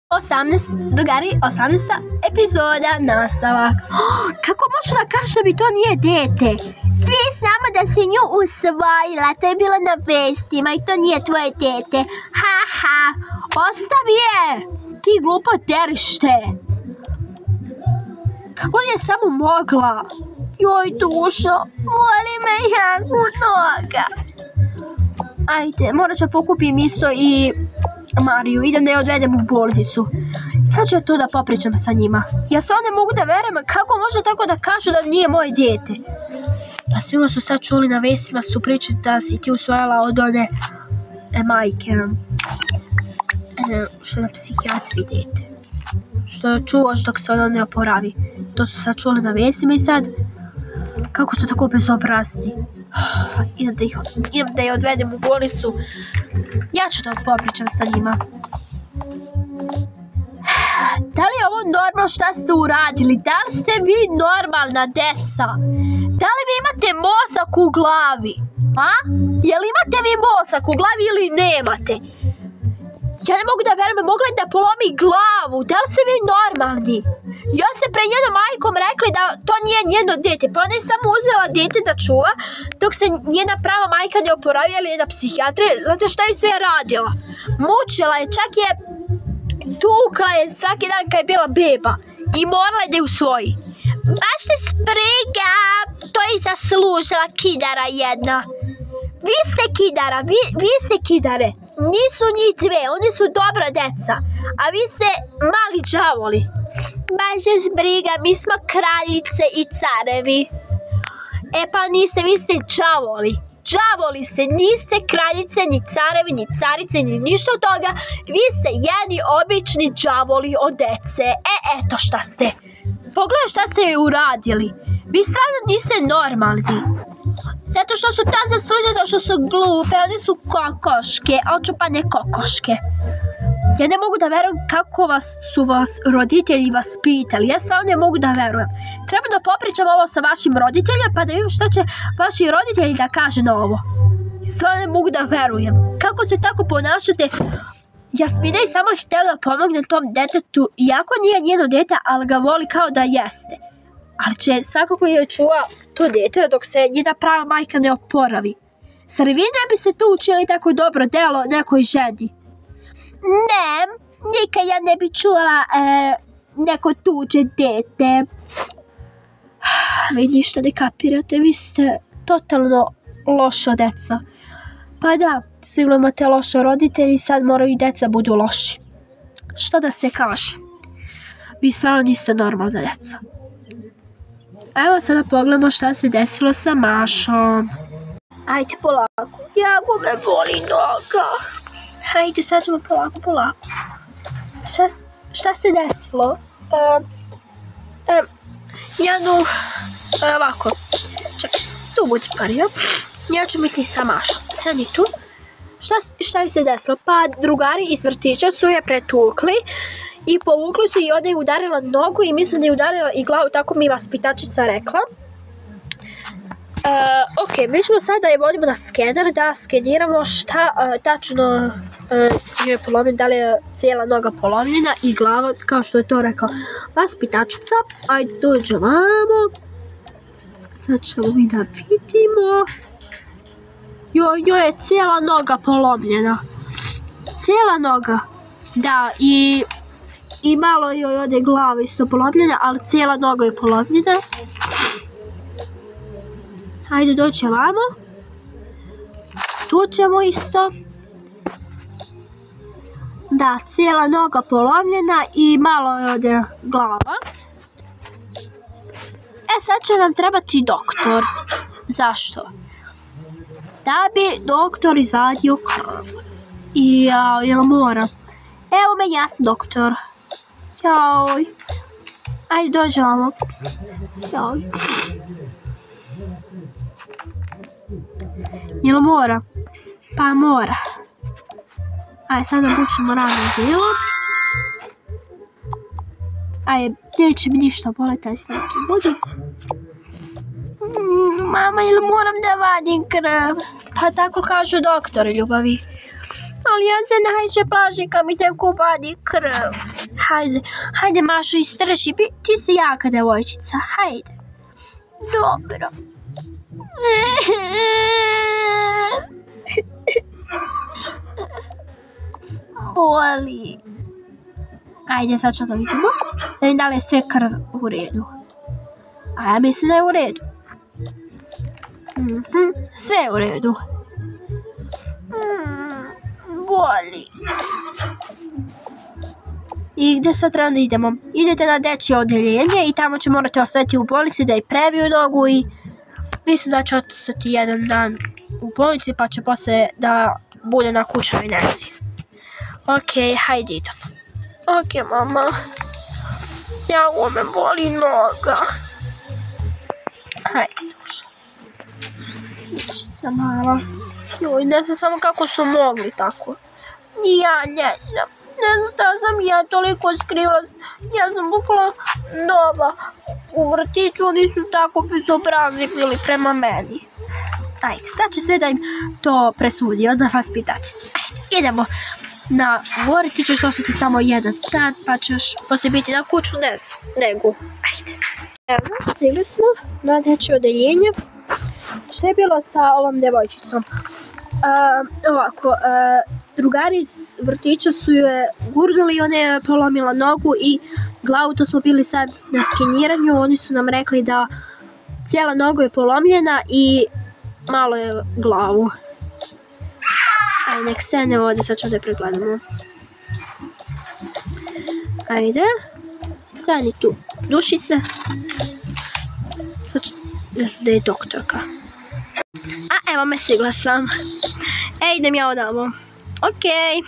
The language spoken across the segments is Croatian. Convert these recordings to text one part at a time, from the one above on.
18, drugari, 18. epizoda, nastavak. Kako može da kaže da bi to nije dete? Svi znamo da si nju usvojila, to je bilo na vestima i to nije tvoje dete. Haha, ostavi je! Ti glupo terište. Kako je samo mogla? Joj dušo, voli me jako noga. Ajde, morat ću pokupim isto i Mariju, idem da je odvedem u bolnicu. Sad ću to da popričam sa njima. Ja stvarno ne mogu da verujem kako može tako da kažu da nije moje dijete. Pa sigurno su sad čuli na vestima su pričati da si ti usvojila od one majke. Što je na psihijatri dijete. Što čuvaš dok se ono ne oporavi. To su sad čuli na vestima i sad kako su tako bezobrazni. Idem da je odvedem u bolnicu. Ja ću da popričam sa njima. Da li je ovo normalno šta ste uradili? Da li ste vi normalna deca? Da li vi imate mozak u glavi? A? Jel imate vi mozak u glavi ili nemate? Ja ne mogu da verujem, mogla je da polomi glavu. Da li ste vi normalni? Ja se pre njenom majkom rekli da to nije njeno dete, pa ona je samo uzela dete da čuva, dok se njena prava majka ne oporavila ili je na psihijatriji. Znate šta je sve radila? Mučila je, čak je tukla je svaki dan kad je bila beba i morala je da je usvoji. Baš se spriga, to je zaslužila kidara jedna. Vi ste kidara, vi ste kidare. Nisu njih dve, oni su dobra deca, a vi ste mali đavoli. Baš je briga, mi smo kraljice i carevi. E pa niste, vi ste đavoli. Đavoli ste, niste kraljice, ni carevi, ni carice, ni ništa od toga. Vi ste jedni obični đavoli od dece. Eto šta ste. Pogledaj šta ste joj uradili. Vi stvarno niste normalni. Zato što su ta zaslužene, zato što su glupe, one su kokoške, očupane kokoške. Ja ne mogu da verujem kako su vas roditelji vaspitali. Ja stvarno ne mogu da verujem. Treba da popričam ovo sa vašim roditeljima pa da vidim šta će vaši roditelji da kaže na ovo. Stvarno ne mogu da verujem. Kako se tako ponašate? Jasmina je samo htjela da pomogne tom detetu, iako nije njeno dete, ali ga voli kao da jeste. Ali će svakako joj čuva to dete dok se njena prava majka ne oporavi. Zar vi ne bi se tu učili tako dobro delo nekoj ženi? Ne, nikad ja ne bi čula neko tuđe dete. Vi ništa ne kapirate, vi ste totalno loša deca. Pa da, sigurno imate loše roditelji, sad moraju i deca budu loši. Šta da se kaže? Vi stvarno niste normalna deca. Evo sada pogledamo šta se desilo sa Mašom. Ajde polako, jako me boli noga. Hajde, sad ćemo polako. Šta se desilo? Janu, ovako. Čekaj, tu budi pario. Ja ću biti sa Mašom. Sedi tu. Šta ju se desilo? Pa drugari iz vrtića su je pretukli i povukli su i onda je udarila nogu i mislim da je udarila i glavu, tako mi vaspitačica rekla. Ok, mi ćemo sad da je vodimo na skener, da skeniramo šta tačno je polomljena, da li je cijela noga polomljena i glava, kao što je to rekla vaspitačica. Ajde, dođe vamo. Sad ćemo mi da vidimo. Joj je cijela noga polomljena. Cijela noga. Da, i malo joj ode glava isto polomljena, ali cijela noga je polomljena. Hajde, dođe vamo. Tu ćemo isto. Da, cijela noga polomljena i malo je ode glava. Sad će nam trebati doktor. Zašto? Da bi doktor izvadio krv. Jel mora? Evo me, ja sam doktor. Joj. Ajde, dođe vamo. Joj. Jel mora? Pa mora. Ajde, sad nabučimo rano djelo. Ajde, neće mi ništa boleti, ajde sad tu budu. Mama, jel moram da vadim krv? Pa tako kažu doktori, ljubavi. Ali ja se najviše plašim kad mi tek upadi krv. Hajde Mašo, istrši, ti si jaka devojčica, hajde. Dobro. Boli. Ajde, sad ću da vidimo. Da li je sve krv u redu. A ja mislim da je u redu. Sve je u redu. Boli. I gdje sad treba da idemo? Idete na dečje odeljenje i tamo će morati ostati u bolnici da je previju nogu i mislim da će ostati jedan dan u bolnici pa će posle da bude na kućnoj nezi. Ok, hajde idemo. Ok, mama. Ja me boli noga. Hajde, duša. Dušica mala. Joj, ne znam samo kako su mogli tako. Ja ne znam. Ne znam da sam ja toliko skrivila. Ja sam bukla nova. U vrtiću oni su tako bezobrazni bili prema meni. Ajde, sad će sve da im to presudi. Onda vas pitati. Ajde, idemo. Na vrtiću ćeš ostati samo jedan dan, pa ćeš poslije biti na kuću negu. Ajde. Evo, stigli smo na dečje odeljenje. Što je bilo sa ovom devojčicom? Ovako, drugari iz vrtića su je gurnuli i ona je polomila nogu i glavu, to smo bili sad na skeniranju, oni su nam rekli da cijela noga je polomljena i malo je glavu. Ajde, nek se ne vodi, sad ćemo da je pregledamo. Ajde, stani tu, dušice. Sad ću da je doktorka. A evo me, stigla sam. Idem ja odamo. Ok.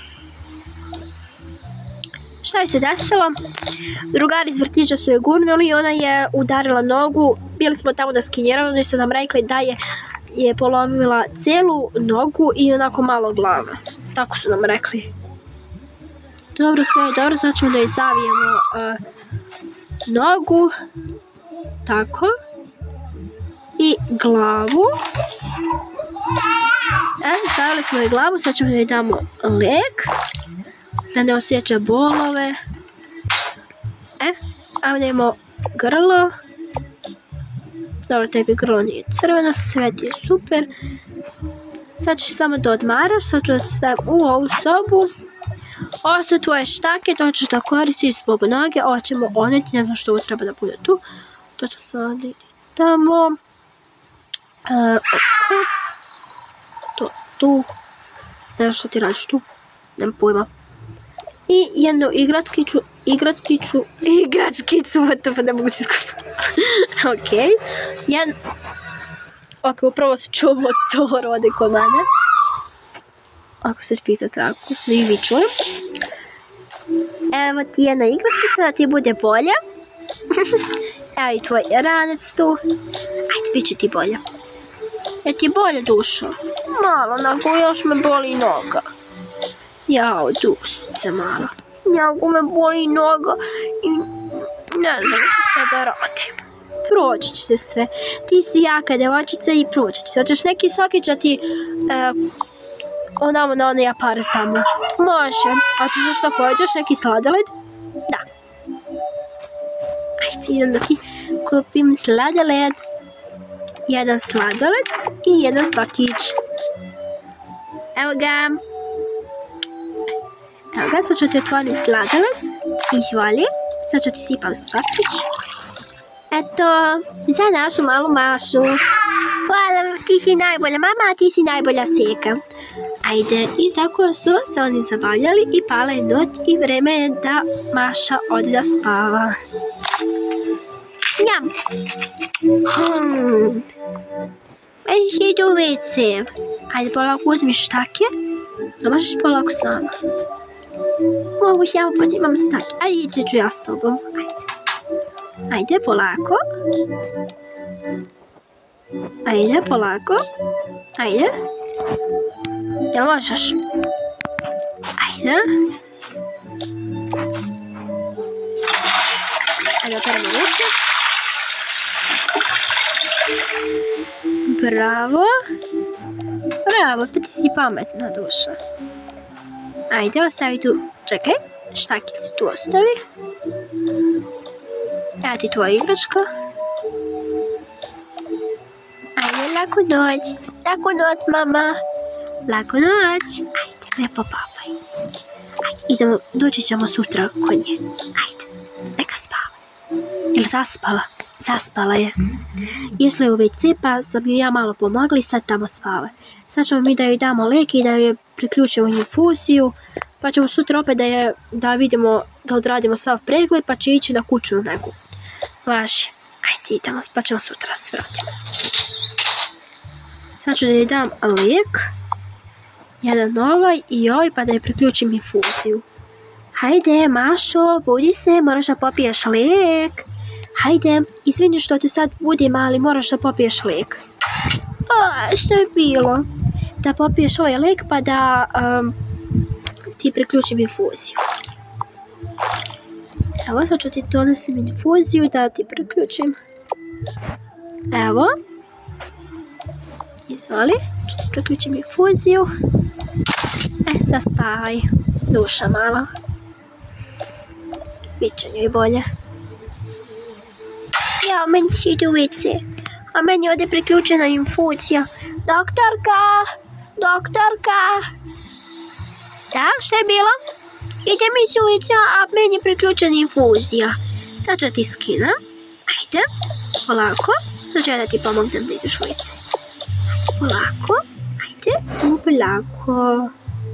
Šta je se desilo? Drugari iz vrtića su je gurnuli i ona je udarila nogu. Bili smo tamo da skeniramo, oni su nam rekli da je polomila cijelu nogu i onako malo glava. Tako su nam rekli. Dobro, sve je dobro, sad ćemo da je zavijemo nogu. Tako. I glavu. Stavili smo joj glavu, sad ćemo da joj damo lek. Da ne osjeća bolove. A idemo grlo. Dobro, tebi grlo nije crveno, sve ti je super. Sad ćeš samo da odmaraš, sad ću da te stavim u ovu sobu. Ovo su tvoje štake, to ćeš da koristiš zbog noge, ovo ćemo oneti, ne znam što ovo treba da bude tu. To će se oditi tamo. To tu. Ne znam što ti radiš tu, nemam pojma. I jednu igračkicu, to ne mogu si skupiti. Ok. Ok, upravo se čuo motor ovdje kod mene. Ako se pita tako, svi vi čuli. Evo ti jedna igračkica da ti bude bolje. Evo i tvoj ranec tu. Ajde, bit će ti bolje. Je ti bolje, dušo? Malo, nego još me boli noga. Jao, dušice mala. Jako me boli noga i ne znam što da radim. Proći će se sve. Ti si jaka devojčica i proći će se. Hoćeš neki sokić da ti onamo na onaj aparat tamo? Može. Hoćeš što pojedeš neki sladoled? Da. Ajde, idem da ti kupim sladoled. Jedan sladoled i jedan sokić. Evo ga. Evo ga, sad ću ti otvoriti sladoled. Izvoli. Sad ću ti sipam sokić. Eto, za našu malu Mašu. Hvala, ti si najbolja mama, a ti si najbolja seka. Ajde, i tako su se oni zabavljali i pala je noć i vreme je da Maša ode da spava. Njam. Već idu u WC. Ajde, polako uzmi štake. A možeš polako sama. Mogu ja opet imam štake. Ajde, ići ću ja s tobom. Ajde, polako. Ajde, polako. Ajde. Jel možeš? Ajde. Ajde, prvo ruke. Bravo. Bravo, pa ti si pametna duša. Ajde, ostavi tu. Čekaj, štakicu tu ostavi. Evo ti tvoja igračka. Ajde, laku noć. Laku noć, mama. Laku noć. Ajde, lepo papaj. Ajde, idemo, doći ćemo sutra kod nje. Ajde, neka spava. Ili zaspala? Zaspala je. Išla je u WC pa sam ju ja malo pomogla i sad tamo spava. Sad ćemo mi da joj damo lek i da joj priključimo infuziju. Pa ćemo sutra opet da vidimo, da odradimo sav pregled pa će ići na kućnu negu. Važi. Ajde idemo, pa ćemo sutra se vratimo. Sad ću da joj dam lijek. Jedan ovaj i ovaj pa da joj priključim infuziju. Hajde, Mašo, budi se, moraš da popiješ lijek. Hajde, izvini što ti sad budim, ali moraš da popiješ lijek. Što je bilo? Da popiješ ovaj lijek pa da ti priključim infuziju. Evo, sad ću ti donosim infuziju da ti priključim. Evo. Izvoli, ću ti priključim infuziju. Sad spavaj, duša mala. Biće njoj bolje. Ja, meni će idu u WC, a meni je ovdje priključena infuzija. Doktorka! Doktorka! Da, šta je bilo? Idem iz ulica, a meni je priključena infuzija. Sad ću ti skinem. Ajde, polako. Sad ću ja da ti pomognem da ideš u WC. Polako, ajde, samo polako.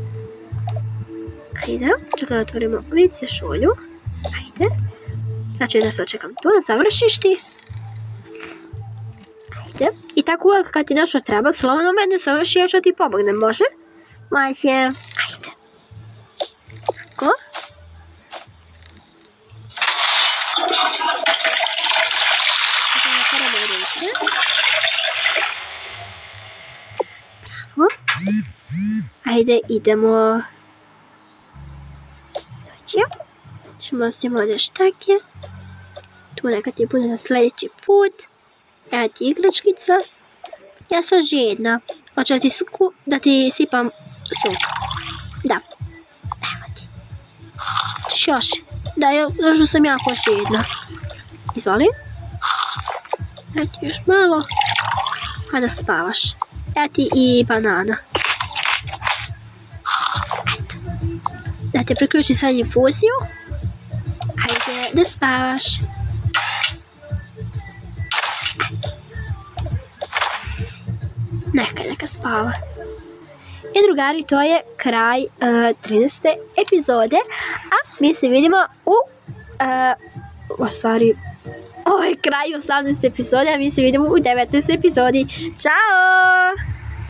Ajde, čekaj da otvorimo WC šolju. Ajde. Sad ću da se očekam tu, da završiš ti. Ajde. I tako uvijek kad ti nešto treba, slobodno mene zoveš i ja ću ti pomognem, može? Može. Ajde. Tako. Sada napravimo ruke. Bravo. Ajde, idemo. Dođi. Ćemo ostavimo ovdje štake. Tu neka ti bude na sljedeći put. Evo ti igračkica. Ja sam žedna. Hoću da ti sipam sok. Da. Evo ti. Hoćeš još? Da, još sam jako žedna. Izvoli. Evo ti još malo. A da spavaš. Evo ti i banana. Eto. Da te priključim sad infuziju. Ajde da spavaš. Neka spava. I drugari, to je kraj 13. epizode. A mi se vidimo ovo je kraj 18. epizode, a mi se vidimo u 19. epizodi. Ćao!